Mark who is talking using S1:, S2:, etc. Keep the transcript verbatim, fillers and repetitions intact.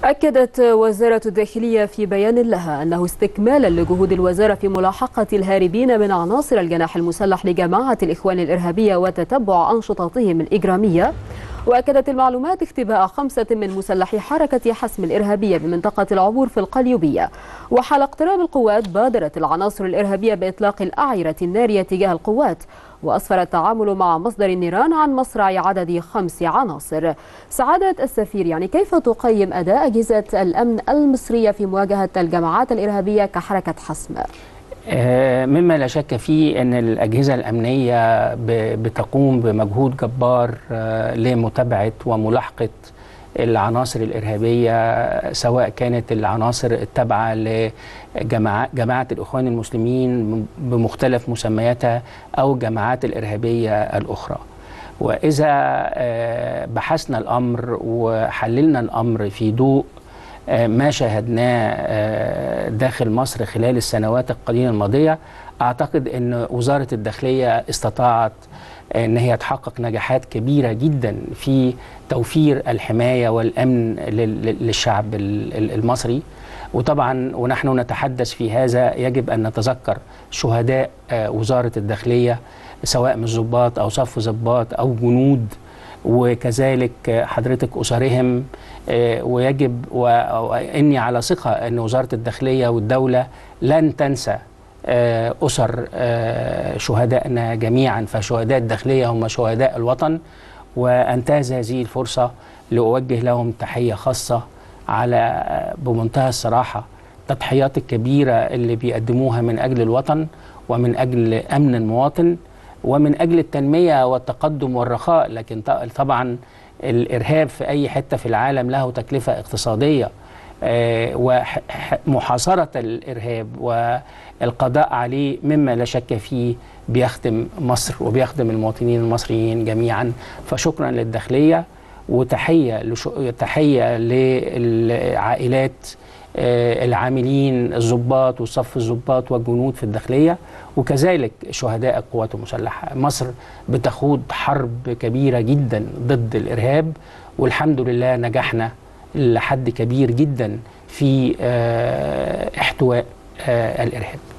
S1: أكدت وزارة الداخلية في بيان لها أنه استكمالا لجهود الوزارة في ملاحقة الهاربين من عناصر الجناح المسلح لجماعة الإخوان الإرهابية وتتبع أنشطتهم الإجرامية. وأكدت المعلومات اختباء خمسة من مسلحي حركة حسم الإرهابية بمنطقة العبور في القليوبية. وحال اقتراب القوات بادرت العناصر الإرهابية بإطلاق الأعيرة النارية تجاه القوات، وأسفر التعامل مع مصدر النيران عن مصرع عدد خمس عناصر. سعادة السفير، يعني كيف تقيم أداء أجهزة الأمن المصرية في مواجهة الجماعات الإرهابية كحركة حسم؟
S2: مما لا شك فيه أن الأجهزة الأمنية بتقوم بمجهود جبار لمتابعة وملاحقة العناصر الإرهابية، سواء كانت العناصر التابعة لجماعة الإخوان المسلمين بمختلف مسمياتها أو الجماعات الإرهابية الأخرى. وإذا بحثنا الأمر وحللنا الأمر في ضوء ما شاهدناه داخل مصر خلال السنوات القليلة الماضية، أعتقد أن وزارة الداخلية استطاعت أن هي تحقق نجاحات كبيرة جدا في توفير الحماية والأمن للشعب المصري. وطبعا ونحن نتحدث في هذا يجب أن نتذكر شهداء وزارة الداخلية، سواء من ضباط أو صف ضباط أو جنود، وكذلك حضرتك أسرهم. ويجب وإني على ثقة أن وزارة الداخلية والدولة لن تنسى أسر شهدائنا جميعا، فشهداء الداخلية هم شهداء الوطن. وأنتهز هذه الفرصة لأوجه لهم تحية خاصة على بمنتهى الصراحة التضحيات الكبيرة اللي بيقدموها من أجل الوطن ومن أجل أمن المواطن ومن أجل التنمية والتقدم والرخاء. لكن طبعا الإرهاب في أي حتة في العالم له تكلفة اقتصادية، ومحاصرة الإرهاب والقضاء عليه مما لا شك فيه بيخدم مصر وبيخدم المواطنين المصريين جميعا. فشكرا للداخلية، وتحية تحية للعائلات العاملين الضباط وصف الضباط والجنود في الداخلية، وكذلك شهداء القوات المسلحة. مصر بتخوض حرب كبيرة جدا ضد الإرهاب، والحمد لله نجحنا لحد كبير جدا في احتواء الإرهاب.